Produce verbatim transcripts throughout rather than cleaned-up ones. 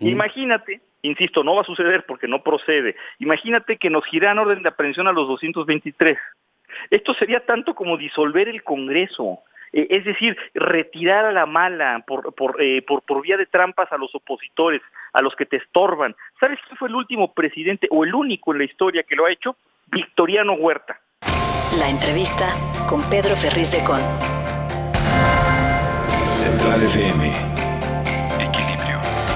Mm. Imagínate, insisto, no va a suceder porque no procede, imagínate que nos giran orden de aprehensión a los doscientos veintitrés. Esto sería tanto como disolver el Congreso, eh, es decir, retirar a la mala por, por, eh, por, por vía de trampas a los opositores, a los que te estorban. ¿Sabes quién fue el último presidente o el único en la historia que lo ha hecho? Victoriano Huerta. La entrevista con Pedro Ferriz de Con. Central F M. Equilibrio.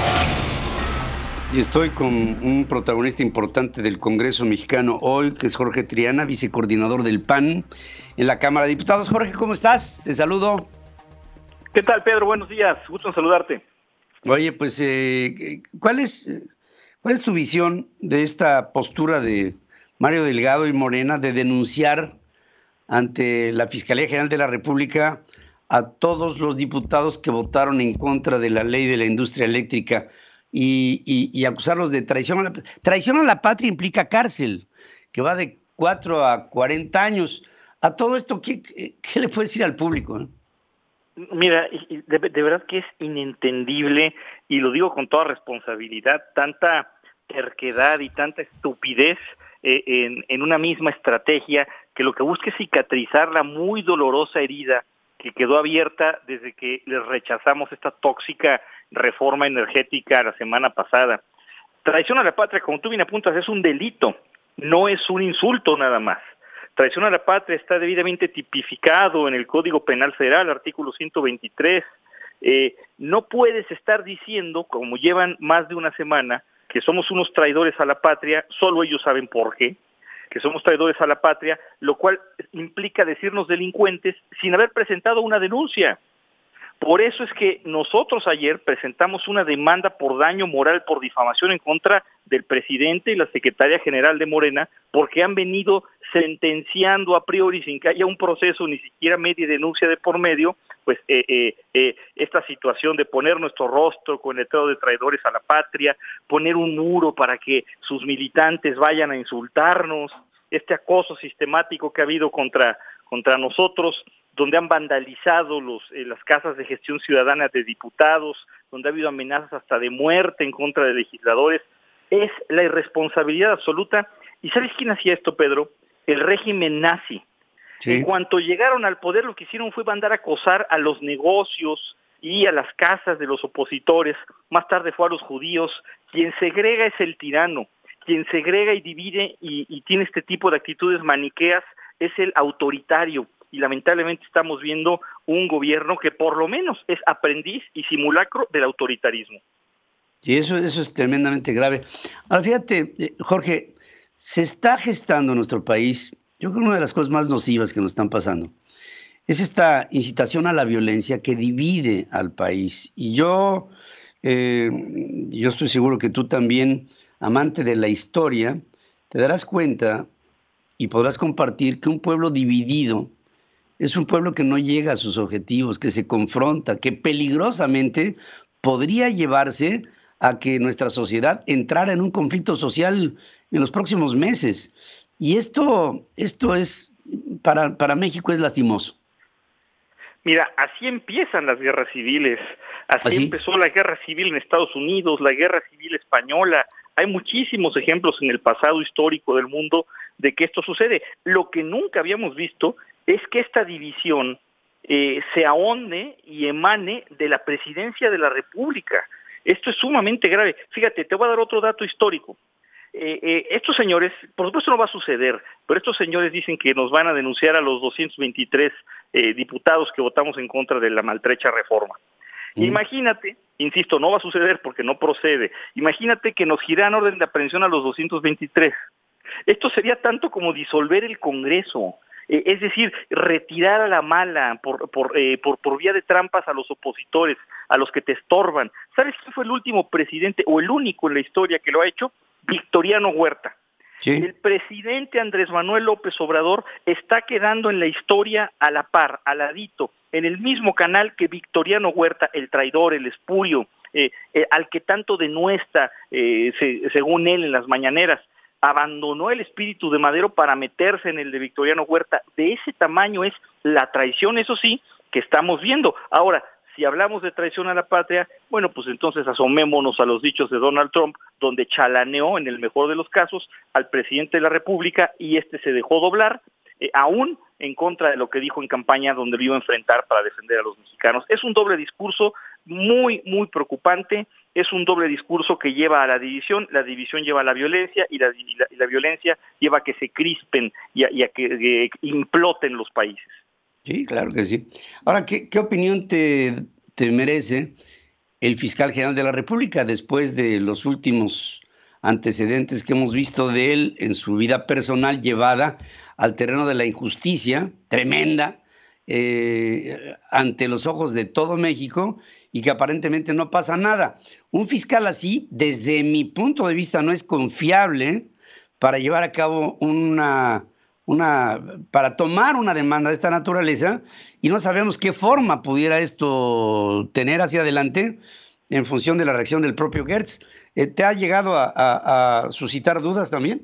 Y estoy con un protagonista importante del Congreso mexicano hoy, que es Jorge Triana, vicecoordinador del P A N en la Cámara de Diputados. Jorge, ¿cómo estás? Te saludo. ¿Qué tal, Pedro? Buenos días. Gusto en saludarte. Oye, pues, eh, ¿cuál es, cuál es tu visión de esta postura de Mario Delgado y Morena de denunciar ante la Fiscalía General de la República a todos los diputados que votaron en contra de la ley de la industria eléctrica y, y, y acusarlos de traición a la traición a la patria? Implica cárcel, que va de cuatro a cuarenta años. A todo esto, ¿qué, qué le puedes decir al público, eh? Mira, de, de verdad que es inentendible, y lo digo con toda responsabilidad, tanta terquedad y tanta estupidez eh, en, en una misma estrategia que lo que busca es cicatrizar la muy dolorosa herida que quedó abierta desde que les rechazamos esta tóxica reforma energética la semana pasada. Traición a la patria, como tú bien apuntas, es un delito, no es un insulto nada más. Traición a la patria está debidamente tipificado en el Código Penal Federal, artículo ciento veintitrés. Eh, no puedes estar diciendo, como llevan más de una semana, que somos unos traidores a la patria, solo ellos saben por qué, que somos traidores a la patria, lo cual implica decirnos delincuentes sin haber presentado una denuncia. Por eso es que nosotros ayer presentamos una demanda por daño moral, por difamación en contra del presidente y la secretaria general de Morena, porque han venido sentenciando a priori sin que haya un proceso, ni siquiera media denuncia de por medio, pues eh, eh, eh, esta situación de poner nuestro rostro con el letrero de traidores a la patria, poner un muro para que sus militantes vayan a insultarnos, este acoso sistemático que ha habido contra, contra nosotros, donde han vandalizado los, eh, las casas de gestión ciudadana de diputados, donde ha habido amenazas hasta de muerte en contra de legisladores. Es la irresponsabilidad absoluta. ¿Y sabes quién hacía esto, Pedro? El régimen nazi. Sí. En cuanto llegaron al poder, lo que hicieron fue mandar a acosar a los negocios y a las casas de los opositores. Más tarde fue a los judíos. Quien segrega es el tirano. Quien segrega y divide y, y tiene este tipo de actitudes maniqueas es el autoritario. Y lamentablemente estamos viendo un gobierno que por lo menos es aprendiz y simulacro del autoritarismo. Y eso, eso es tremendamente grave. Ahora, fíjate, Jorge, se está gestando en nuestro país, yo creo que una de las cosas más nocivas que nos están pasando es esta incitación a la violencia que divide al país. Y yo, eh, yo estoy seguro que tú también, amante de la historia, te darás cuenta y podrás compartir que un pueblo dividido es un pueblo que no llega a sus objetivos, que se confronta, que peligrosamente podría llevarse a que nuestra sociedad entrara en un conflicto social en los próximos meses. Y esto, esto es, para, para México es lastimoso. Mira, así empiezan las guerras civiles. Así, así empezó la guerra civil en Estados Unidos, la guerra civil española. Hay muchísimos ejemplos en el pasado histórico del mundo de que esto sucede. Lo que nunca habíamos visto es que esta división eh, se ahonde y emane de la presidencia de la República. Esto es sumamente grave. Fíjate, te voy a dar otro dato histórico. Eh, eh, estos señores, por supuesto no va a suceder, pero estos señores dicen que nos van a denunciar a los doscientos veintitrés eh, diputados que votamos en contra de la maltrecha reforma. Mm. Imagínate, insisto, no va a suceder porque no procede, imagínate que nos giran orden de aprehensión a los doscientos veintitrés. Esto sería tanto como disolver el Congreso. Eh, es decir, retirar a la mala por, por, eh, por, por vía de trampas a los opositores, a los que te estorban. ¿Sabes quién fue el último presidente o el único en la historia que lo ha hecho? Victoriano Huerta. Sí. El presidente Andrés Manuel López Obrador está quedando en la historia a la par, al ladito, en el mismo canal que Victoriano Huerta, el traidor, el espurio, eh, eh, al que tanto denuestra, eh, se, según él, en las mañaneras. Abandonó el espíritu de Madero para meterse en el de Victoriano Huerta. De ese tamaño es la traición, eso sí, que estamos viendo. Ahora, Si hablamos de traición a la patria, bueno, pues entonces asomémonos a los dichos de Donald Trump, donde chalaneó, en el mejor de los casos, al presidente de la República y este se dejó doblar, eh, aún en contra de lo que dijo en campaña donde lo iba a enfrentar para defender a los mexicanos. Es un doble discurso muy, muy preocupante, es un doble discurso que lleva a la división, la división lleva a la violencia y la, y la, y la violencia lleva a que se crispen y a, y a que, que imploten los países. Sí, claro que sí. Ahora, ¿qué, qué opinión te, te merece el fiscal general de la República después de los últimos antecedentes que hemos visto de él en su vida personal llevada al terreno de la injusticia tremenda eh, ante los ojos de todo México y que aparentemente no pasa nada? Un fiscal así, desde mi punto de vista, no es confiable para llevar a cabo una... Una, para tomar una demanda de esta naturaleza, y no sabemos qué forma pudiera esto tener hacia adelante en función de la reacción del propio Gertz. Eh, ¿Te ha llegado a, a, a suscitar dudas también?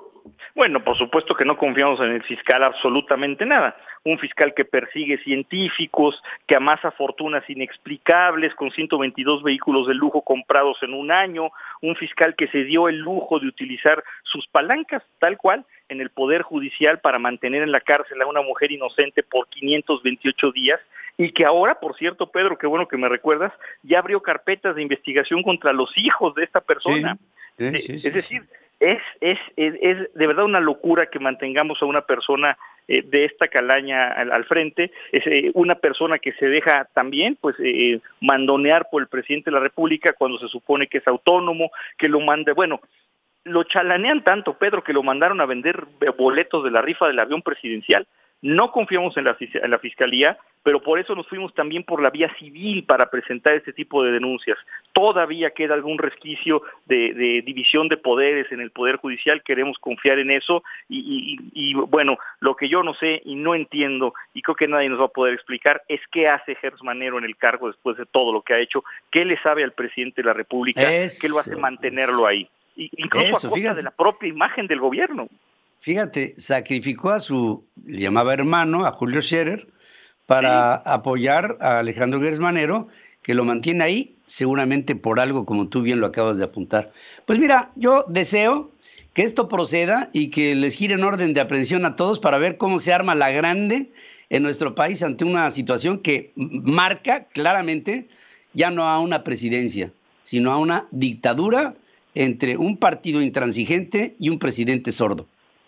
Bueno, por supuesto que no confiamos en el fiscal absolutamente nada. Un fiscal que persigue científicos, que amasa fortunas inexplicables con ciento veintidós vehículos de lujo comprados en un año, un fiscal que se dio el lujo de utilizar sus palancas, tal cual, en el Poder Judicial para mantener en la cárcel a una mujer inocente por quinientos veintiocho días, y que ahora, por cierto, Pedro, qué bueno que me recuerdas, ya abrió carpetas de investigación contra los hijos de esta persona. Sí, sí, sí, es decir, es, es, es, es de verdad una locura que mantengamos a una persona eh, de esta calaña al, al frente, es eh, una persona que se deja también pues eh, mandonear por el presidente de la República cuando se supone que es autónomo, que lo manda, bueno, lo chalanean tanto, Pedro, que lo mandaron a vender boletos de la rifa del avión presidencial. No confiamos en la, en la Fiscalía, pero por eso nos fuimos también por la vía civil para presentar este tipo de denuncias. Todavía queda algún resquicio de, de división de poderes en el Poder Judicial, queremos confiar en eso, y, y, y bueno, lo que yo no sé y no entiendo, y creo que nadie nos va a poder explicar, es qué hace Gertz Manero en el cargo después de todo lo que ha hecho, qué le sabe al presidente de la República, eso, qué lo hace mantenerlo ahí, incluso eso, a costa fíjate. de la propia imagen del gobierno. Fíjate, sacrificó a su, le llamaba hermano, a Julio Scherer, para sí. apoyar a Alejandro Gertz Manero, que lo mantiene ahí, seguramente por algo, como tú bien lo acabas de apuntar. Pues mira, yo deseo que esto proceda y que les giren orden de aprehensión a todos para ver cómo se arma la grande en nuestro país ante una situación que marca claramente ya no a una presidencia, sino a una dictadura entre un partido intransigente y un presidente sordo.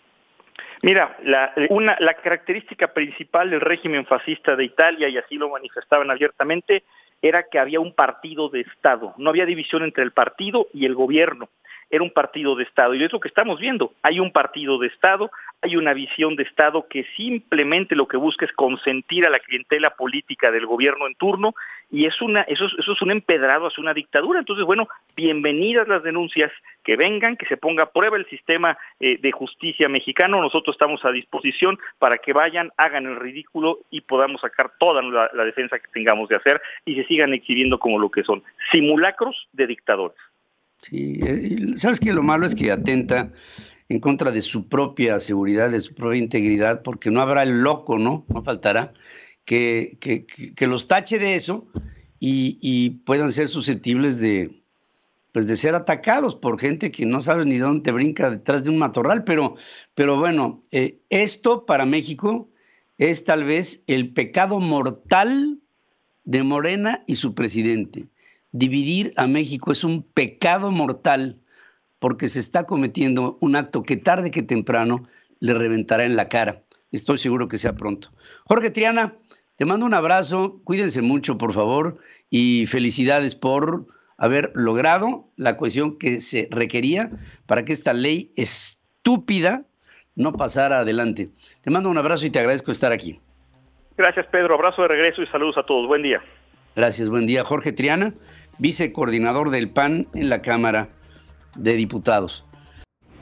Mira, la, una, la característica principal del régimen fascista de Italia, y así lo manifestaban abiertamente, era que había un partido de Estado. No había división entre el partido y el gobierno. Era un partido de Estado, y es lo que estamos viendo. Hay un partido de Estado, hay una visión de Estado que simplemente lo que busca es consentir a la clientela política del gobierno en turno, y es una, eso, es, eso es un empedrado hacia una dictadura. Entonces, bueno, bienvenidas las denuncias, que vengan, que se ponga a prueba el sistema eh, de justicia mexicano. Nosotros estamos a disposición para que vayan, hagan el ridículo y podamos sacar toda la, la defensa que tengamos de hacer y se sigan exhibiendo como lo que son, simulacros de dictadores. Sí, ¿sabes qué? Lo malo es que atenta en contra de su propia seguridad, de su propia integridad, porque no habrá el loco, ¿no? No faltará que, que, que los tache de eso y, y puedan ser susceptibles de, pues de ser atacados por gente que no sabe ni dónde te brinca detrás de un matorral. Pero, pero bueno, eh, esto para México es tal vez el pecado mortal de Morena y su presidente. Dividir a México es un pecado mortal porque se está cometiendo un acto que tarde que temprano le reventará en la cara. Estoy seguro que sea pronto. Jorge Triana, te mando un abrazo, cuídense mucho, por favor, y felicidades por haber logrado la cohesión que se requería para que esta ley estúpida no pasara adelante. Te mando un abrazo y te agradezco estar aquí. Gracias, Pedro. Abrazo de regreso y saludos a todos. Buen día. Gracias, buen día. Jorge Triana, vicecoordinador del P A N en la Cámara de Diputados.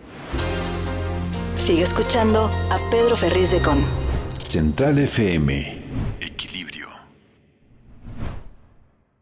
Sigue escuchando a Pedro Ferriz de Con. Central F M.